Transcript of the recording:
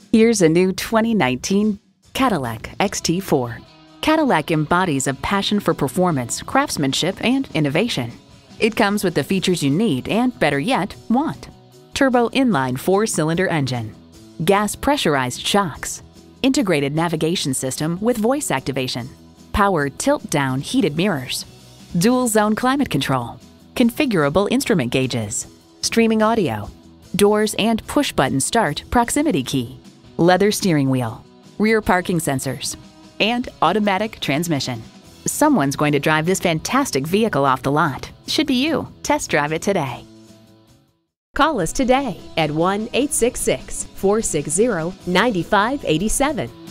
Here's a new 2019 Cadillac XT4. Cadillac embodies a passion for performance, craftsmanship, and innovation. It comes with the features you need and, better yet, want. Turbo inline 4-cylinder engine, gas pressurized shocks, integrated navigation system with voice activation, power tilt-down heated mirrors, dual zone climate control, configurable instrument gauges, streaming audio, doors and push-button start proximity key, leather steering wheel, rear parking sensors, and automatic transmission. Someone's going to drive this fantastic vehicle off the lot. Should be you. Test drive it today. Call us today at 1-866-460-9587.